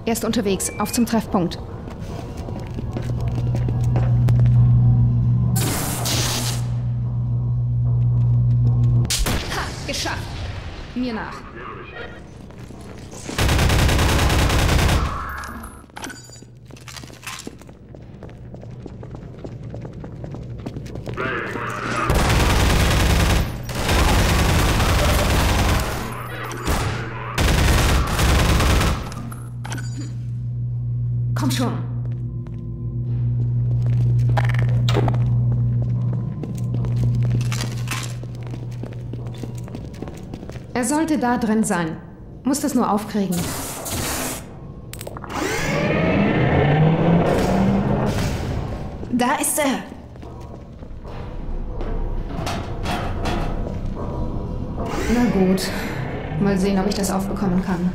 Er ist unterwegs. Auf zum Treffpunkt. Ha! Geschafft! Mir nach. Komm schon. Er sollte da drin sein. Muss das nur aufkriegen. Da ist er. Na gut. Mal sehen, ob ich das aufbekommen kann.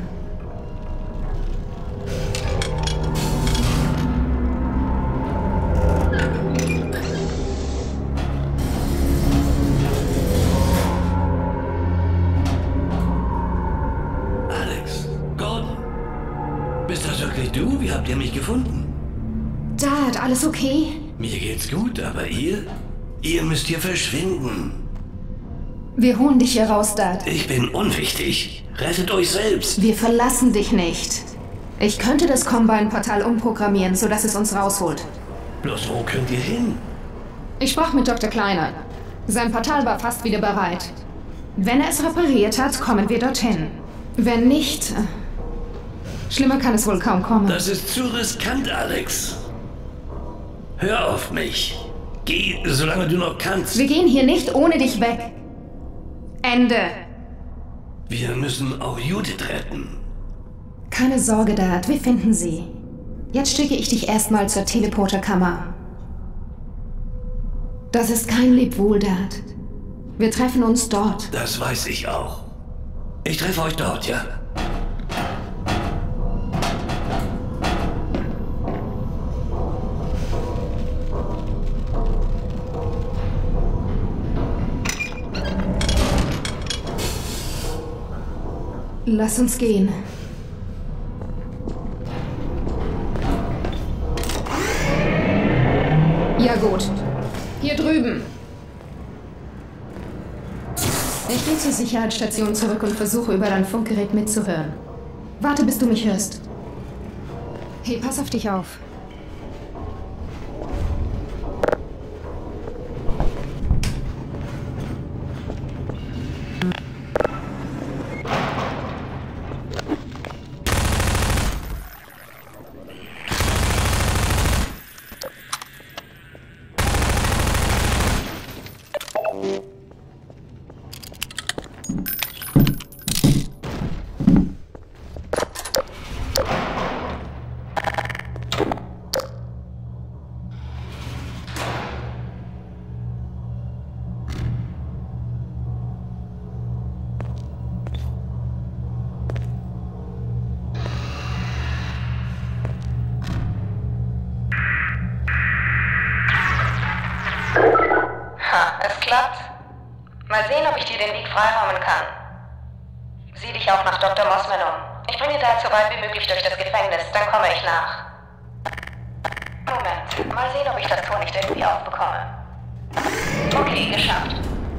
Bist das wirklich du? Wie habt ihr mich gefunden? Dad, alles okay? Mir geht's gut, aber ihr? Ihr müsst hier verschwinden. Wir holen dich hier raus, Dad. Ich bin unwichtig. Rettet euch selbst. Wir verlassen dich nicht. Ich könnte das Combine-Portal umprogrammieren, sodass es uns rausholt. Bloß wo könnt ihr hin? Ich sprach mit Dr. Kleiner. Sein Portal war fast wieder bereit. Wenn er es repariert hat, kommen wir dorthin. Wenn nicht... Schlimmer kann es wohl kaum kommen. Das ist zu riskant, Alex. Hör auf mich. Geh, solange du noch kannst. Wir gehen hier nicht ohne dich weg. Ende. Wir müssen auch Judith retten. Keine Sorge, Dad. Wir finden sie. Jetzt schicke ich dich erstmal zur Teleporterkammer. Das ist kein Lebwohl, Dad. Wir treffen uns dort. Das weiß ich auch. Ich treffe euch dort, ja? Lass uns gehen. Ja gut. Hier drüben. Ich gehe zur Sicherheitsstation zurück und versuche über dein Funkgerät mitzuhören. Warte, bis du mich hörst. Hey, pass auf dich auf. Es klappt. Mal sehen, ob ich dir den Weg freiräumen kann. Sieh dich auch nach Dr. Mossman um. Ich bringe Dad so weit wie möglich durch das Gefängnis, dann komme ich nach. Moment, mal sehen, ob ich das Tor nicht irgendwie aufbekomme. Okay, geschafft.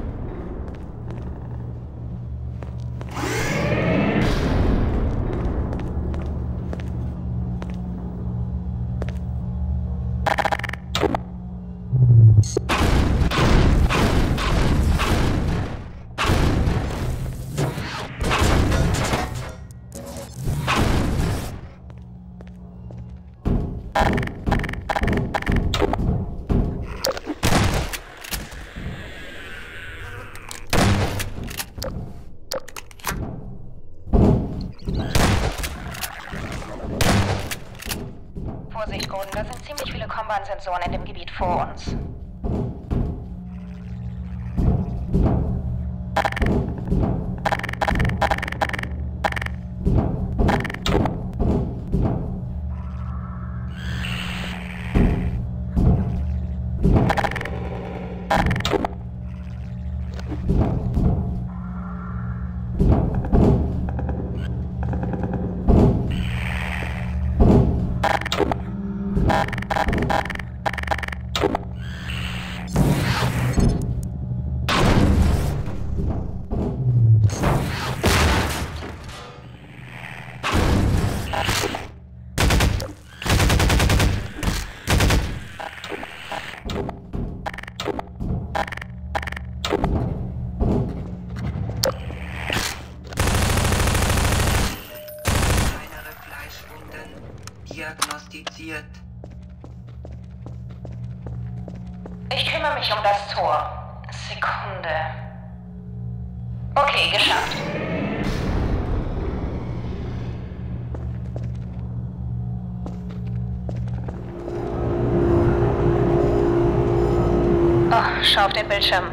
Vorsicht, Gordon, da sind ziemlich viele Combine-Sensoren in dem Gebiet vor uns. Diagnostiziert. Ich kümmere mich um das Tor. Sekunde. Okay, geschafft. Oh, schau auf den Bildschirm.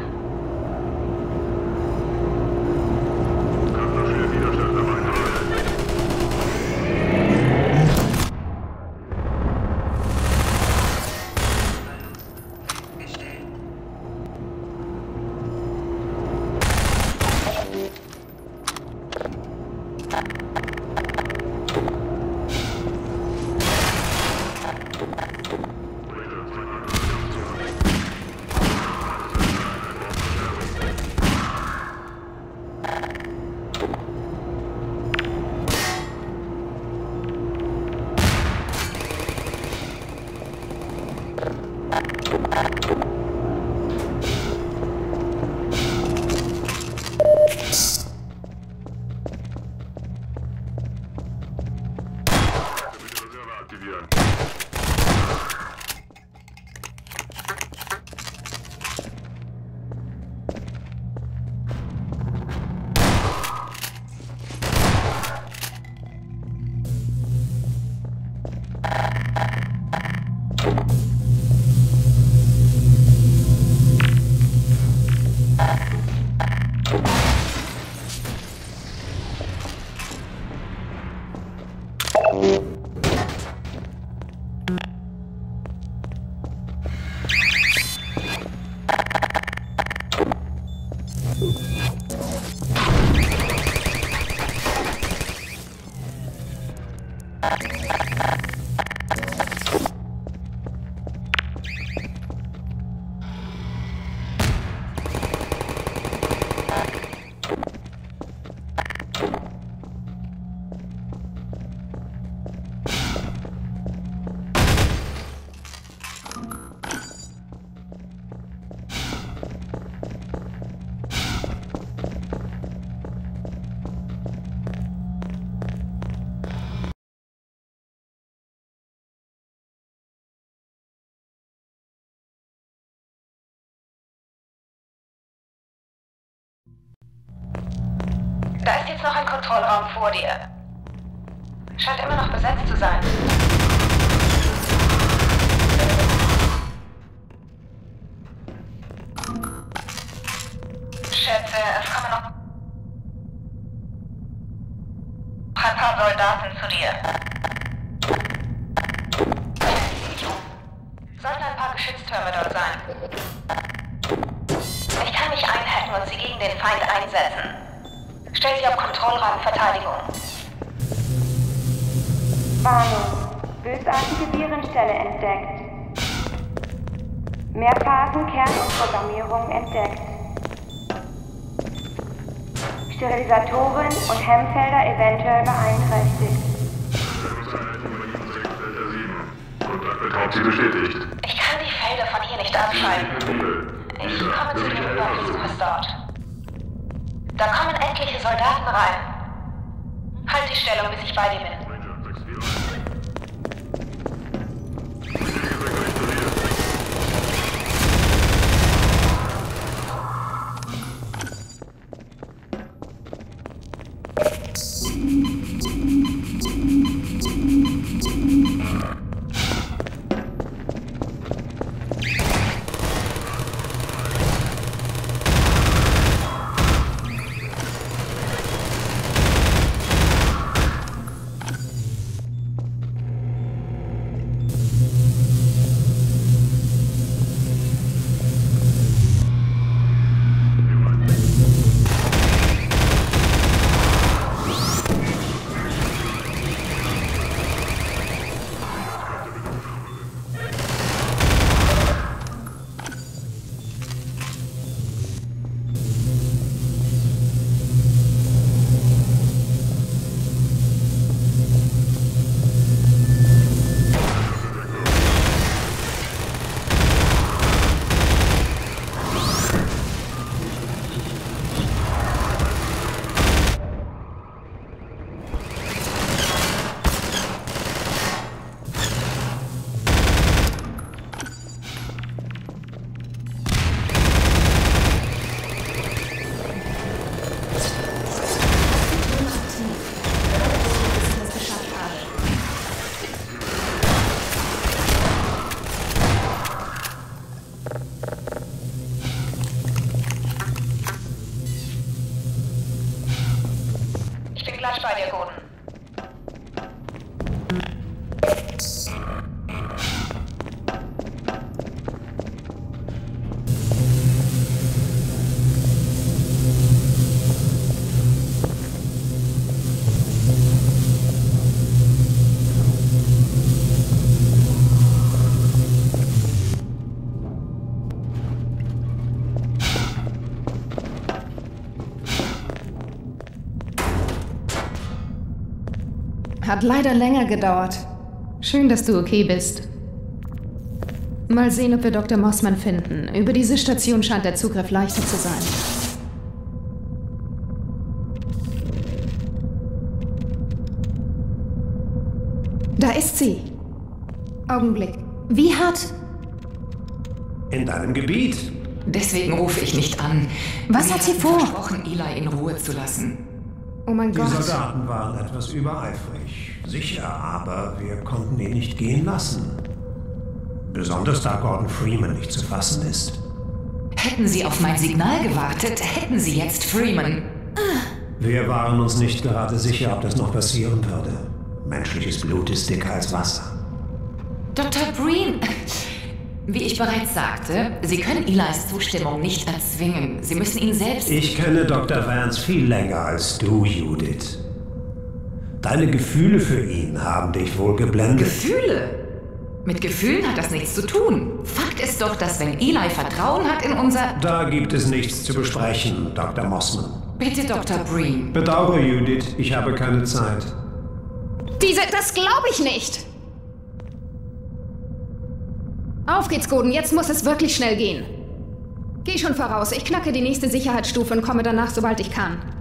Da ist jetzt noch ein Kontrollraum vor dir. Scheint immer noch besetzt zu sein. Schätze, es kommen noch ein paar Soldaten zu dir. Sollten ein paar Geschütztürme dort sein. Ich kann mich einhacken und sie gegen den Feind einsetzen. Stell sie auf Kontrollraumverteidigung. Warnung. Bösartige Virenstelle entdeckt. Mehrphasen-Kernumprogrammierung entdeckt. Sterilisatoren und Hemmfelder eventuell beeinträchtigt. Kontakt mit Hauptziel bestätigt. Ich kann die Felder von hier nicht abschalten. Ich komme zu dir rüber und versuche es dort. Da kommen etliche Soldaten rein. Halt die Stellung, bis ich bei dir bin. Hat leider länger gedauert. Schön, dass du okay bist. Mal sehen, ob wir Dr. Mossman finden. Über diese Station scheint der Zugriff leichter zu sein. Da ist sie. Augenblick. Wie hart? In deinem Gebiet. Deswegen rufe ich nicht an. Was hat sie vor? Versprochen, Eli in Ruhe zu lassen. Oh mein Die Gott. Soldaten waren etwas übereifrig. Sicher, aber wir konnten ihn nicht gehen lassen. Besonders da Gordon Freeman nicht zu fassen ist. Hätten Sie auf mein Signal gewartet, hätten Sie jetzt Freeman. Wir waren uns nicht gerade sicher, ob das noch passieren würde. Menschliches Blut ist dicker als Wasser. Dr. Breen, wie ich bereits sagte, Sie können Elis Zustimmung nicht erzwingen. Sie müssen ihn selbst... Ich kenne Dr. Vance viel länger als du, Judith. Deine Gefühle für ihn haben dich wohl geblendet. Gefühle? Mit Gefühlen hat das nichts zu tun. Fakt ist doch, dass wenn Eli Vertrauen hat in unser... Da gibt es nichts zu besprechen, Dr. Mossman. Bitte, Dr. Breen. Bedauere, Judith, ich habe keine Zeit. Das glaube ich nicht! Auf geht's, Gordon. Jetzt muss es wirklich schnell gehen. Geh schon voraus. Ich knacke die nächste Sicherheitsstufe und komme danach, sobald ich kann.